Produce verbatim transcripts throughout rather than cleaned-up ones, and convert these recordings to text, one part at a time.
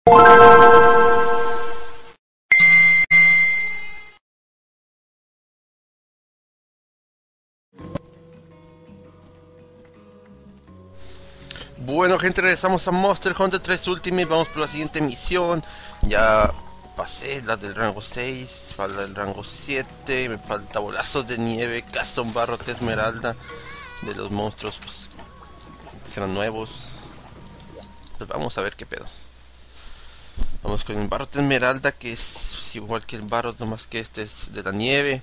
Bueno, gente, regresamos a Monster Hunter tres Ultimate. Vamos por la siguiente misión. Ya pasé la del rango seis, falta el rango siete. Me falta bolazos de nieve, cazón, barrote, esmeralda. De los monstruos, pues serán nuevos. Pues vamos a ver qué pedo. Vamos con el barrote esmeralda, que es igual que el barrote, nomás que este es de la nieve.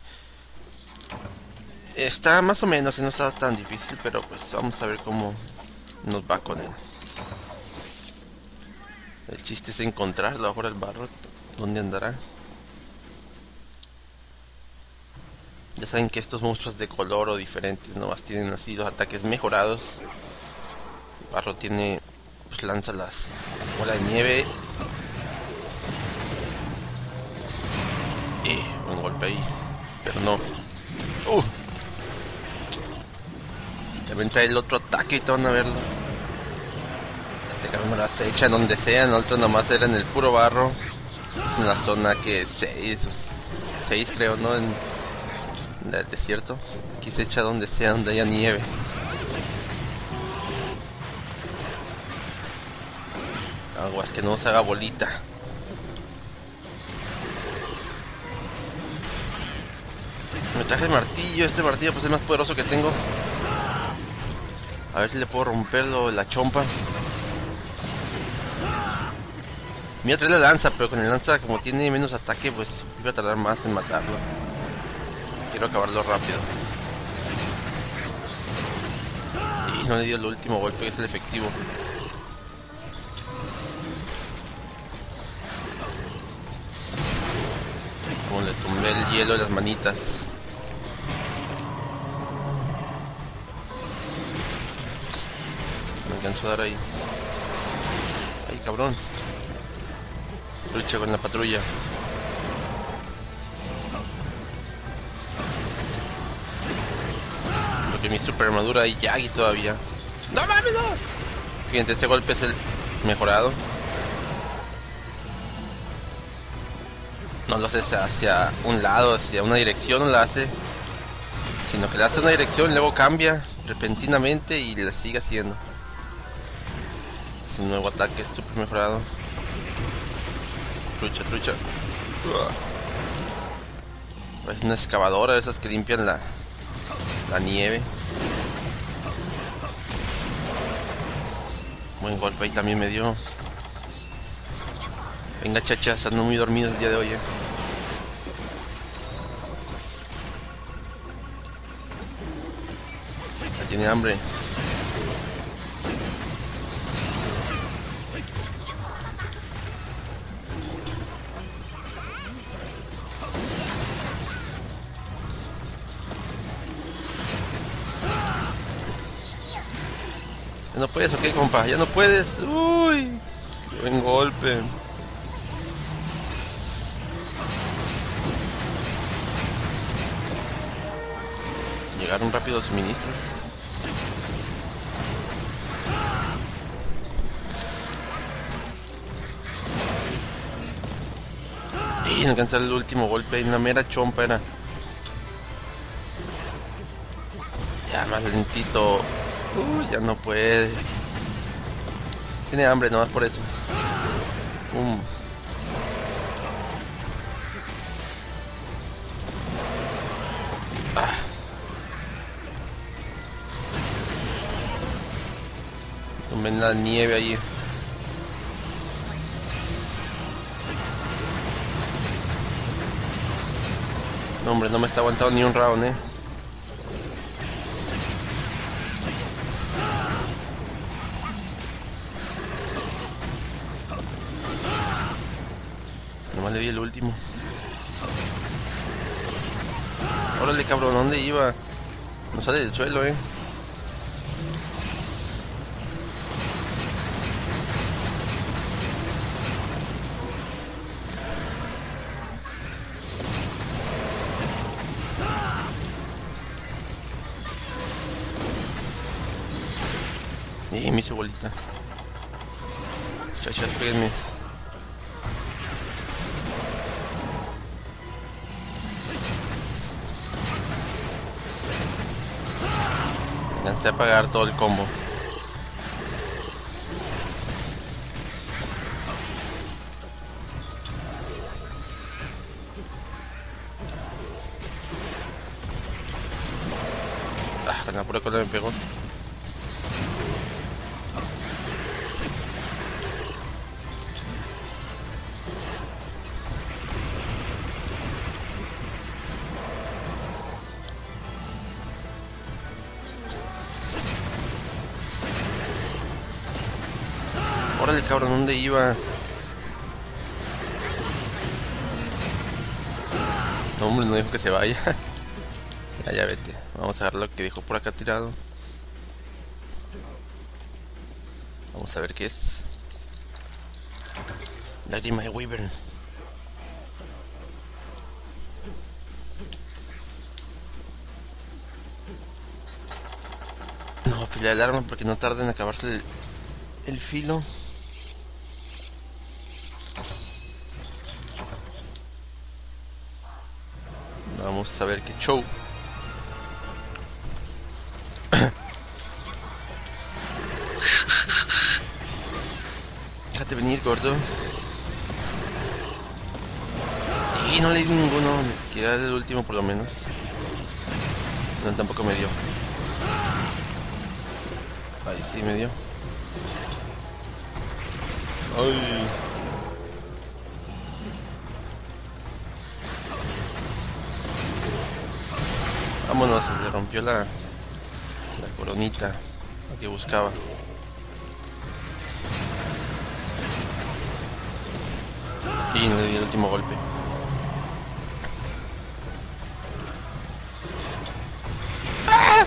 Está más o menos, no está tan difícil, pero pues vamos a ver cómo nos va con él. El chiste es encontrarlo ahora, el barro. ¿Dónde andará? Ya saben que estos monstruos de color o diferentes nomás tienen así los ataques mejorados. El barro tiene, pues lanza las bolas de nieve. Y un golpe ahí, pero no. Uh. También trae el otro ataque y te van a verlo. Este cabrón las echa donde sea, el otro nomás era en el puro barro. Es en la zona que seis, seis creo, ¿no? En, en el desierto. Aquí se echa donde sea, donde haya nieve. Aguas, que no se haga bolita. Me traje el martillo, este martillo pues es el más poderoso que tengo. A ver si le puedo romperlo, la chompa. Me iba a traer la lanza, pero con la lanza, como tiene menos ataque, pues iba a tardar más en matarlo. Quiero acabarlo rápido. Y no le dio el último golpe, que es el efectivo. Como le tumbé el hielo de las manitas. Me alcanzó a dar ahí. Ay, cabrón. Lucha con la patrulla. Porque mi super armadura hay Yagi todavía. ¡No mames, no! Fíjense, este golpe es el mejorado. No lo hace hacia un lado, hacia una dirección, no la hace. Sino que le hace una dirección y luego cambia repentinamente y la sigue haciendo. Es un nuevo ataque super mejorado. Trucha, trucha. Es una excavadora de esas que limpian la, la nieve. Buen golpe ahí también me dio. Venga, chachas, ando muy dormido el día de hoy, eh. Ya tiene hambre. Ya no puedes, ok, compa, ya no puedes. Uy, buen golpe. Llegaron rápido los suministros. Y no alcanzar el último golpe, y una mera chompa era. Ya más lentito. Uy, ya no puede. Tiene hambre nomás por eso. Um. Ah. Tomen la nieve ahí. No, hombre, no me está aguantando ni un round, eh. Nomás le di el último. Órale, cabrón, ¿dónde iba? No sale del suelo, eh. Y me hizo bolita. Chachas, péguenme. Alcancé a pagar todo el combo. Ah, con la pura cola me pegó. Órale, cabrón, ¿dónde iba? No, hombre, no dijo que se vaya. Ya, ya vete. Vamos a ver lo que dejó por acá tirado. Vamos a ver qué es. Lágrima de Wyvern. No, pila el arma porque no tarda en acabarse el, el filo. Vamos a ver qué show. Déjate venir, gordo. Y no le di ninguno. Queda el último por lo menos. No, tampoco me dio. Ahí sí me dio. Ay. Vámonos, se le rompió la, la coronita, la que buscaba. Y no le di el último golpe. ¡Ah!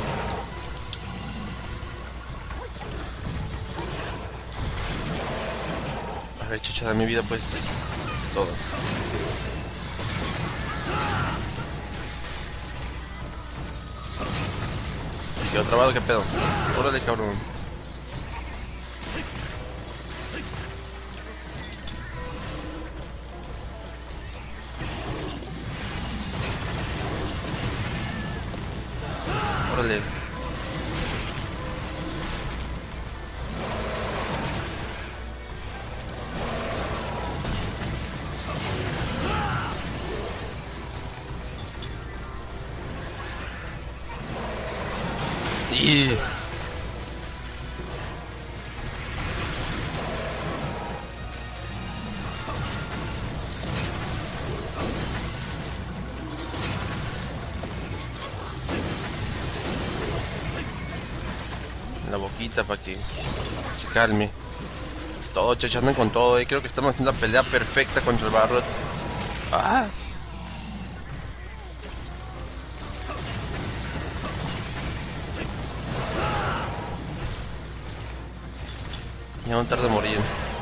A ver, chucha, de mi vida pues todo. Se quedó trabado, qué pedo. Órale, cabrón. Órale. Y... la boquita para que se calme. Todo chachando con todo, y creo que estamos haciendo la pelea perfecta contra el Barrot. Ah. Ya no tarda en morir.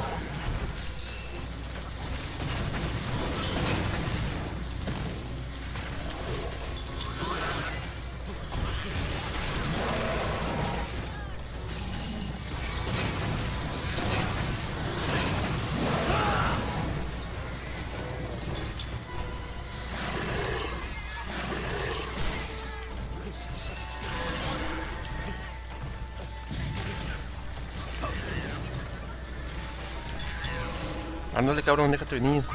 Ándale, cabrón, déjate venir.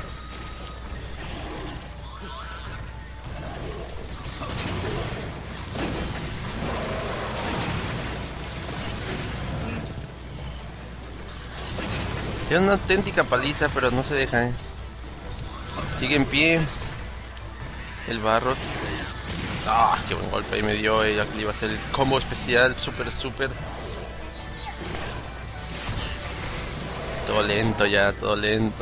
Tiene una auténtica paliza, pero no se deja, eh. Sigue en pie. El Barrot. Ah, qué buen golpe ahí me dio, eh. Ya que le iba a hacer el combo especial, súper, súper. Todo lento ya, todo lento.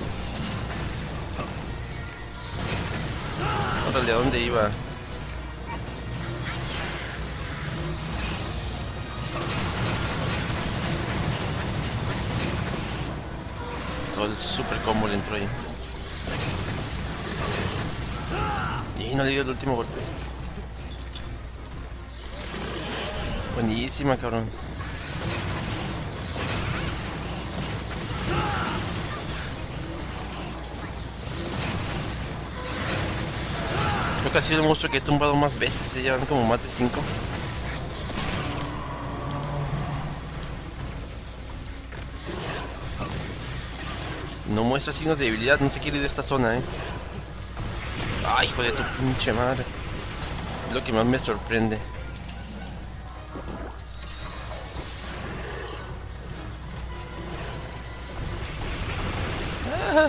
Órale, ¿a dónde iba? Todo el super combo le entró ahí. Y no le dio el último golpe. Buenísima, cabrón. Creo que ha sido el monstruo que he tumbado más veces. Se llevan como más de cinco. No muestra signos de debilidad, no se quiere ir de esta zona, eh. Ay, hijo de tu pinche madre. Es lo que más me sorprende. Ah.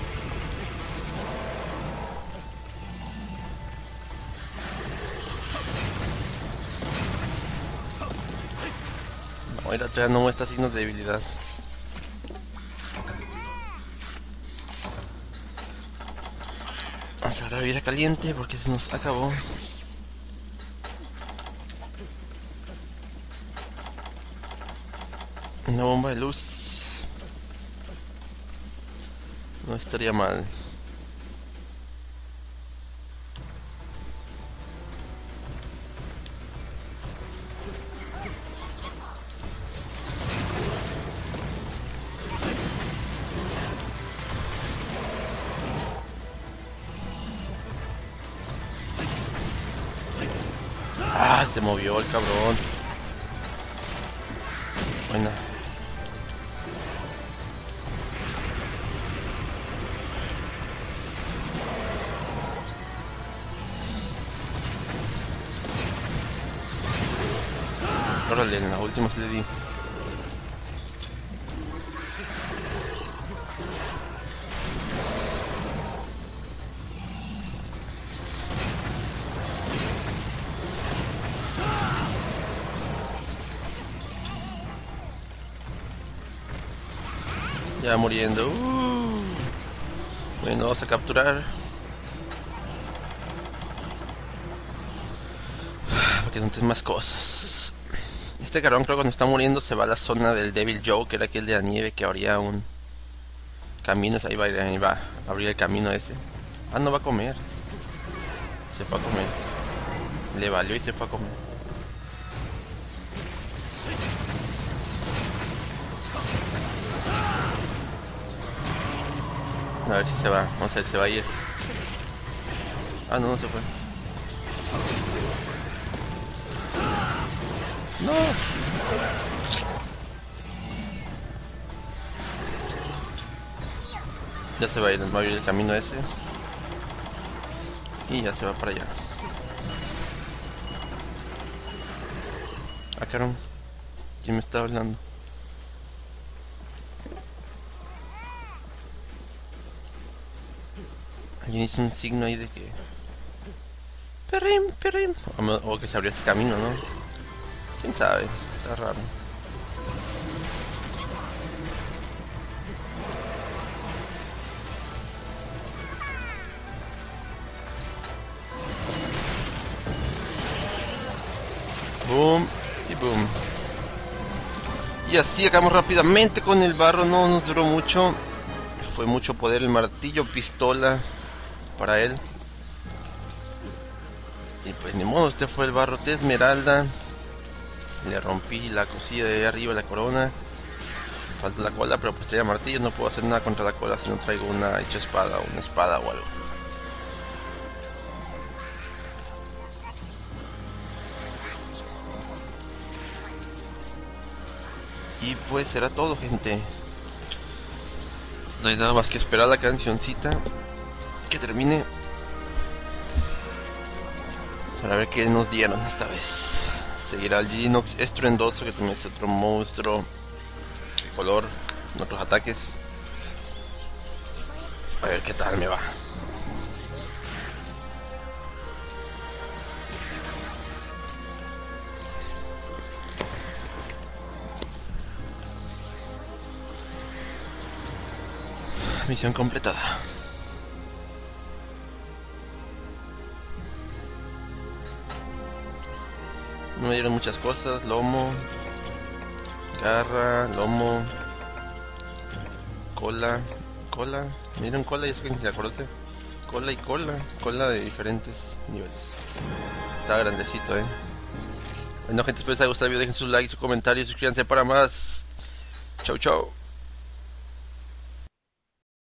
No, era todavía no muestra signos de debilidad. Vamos a agarrar vida caliente porque se nos acabó. Una bomba de luz. No estaría mal. Ah, se movió el cabrón. Buena. Órale, en la última se le di. Ya muriendo. Uh. Bueno, vamos a capturar. Porque no tiene más cosas. Este cabrón creo que cuando está muriendo se va a la zona del Devil Joe, que era aquel de la nieve que abría un camino. Ahí va, ahí va a abrir el camino ese. Ah, no va a comer. Se fue a comer. Le valió y se fue a comer. A ver si se va. Vamos a ver si se va a ir. Ah, no, no se fue. No. Ya se va a ir, va a abrir el camino ese. Y ya se va para allá. Ah, caramba. ¿Quién me está hablando? Alguien hizo un signo ahí de que... Perrim, perrim. O, o que se abrió este camino, ¿no? ¿Quién sabe? Está raro. Boom y boom. Y así acabamos rápidamente con el barro. No nos duró mucho. Fue mucho poder el martillo, pistola para él. Y pues ni modo, este fue el barrote esmeralda. Le rompí la cosilla de ahí arriba, la corona. Falta la cola, pero pues traía martillo. No puedo hacer nada contra la cola si no traigo una hecha espada o una espada o algo. Y pues será todo, gente. No hay nada más que esperar la cancioncita que termine para ver qué nos dieron esta vez. Seguirá el Ginox estruendoso, que también es otro monstruo color en otros ataques. A ver qué tal me va. Misión completada. No me dieron muchas cosas. Lomo, garra, lomo, cola, cola. Me dieron cola y eso que se acuerde. Cola y cola, cola de diferentes niveles. Está grandecito, eh. Bueno, gente, espero que les haya gustado el video. Dejen sus likes, sus comentarios, suscríbanse para más. Chau, chau.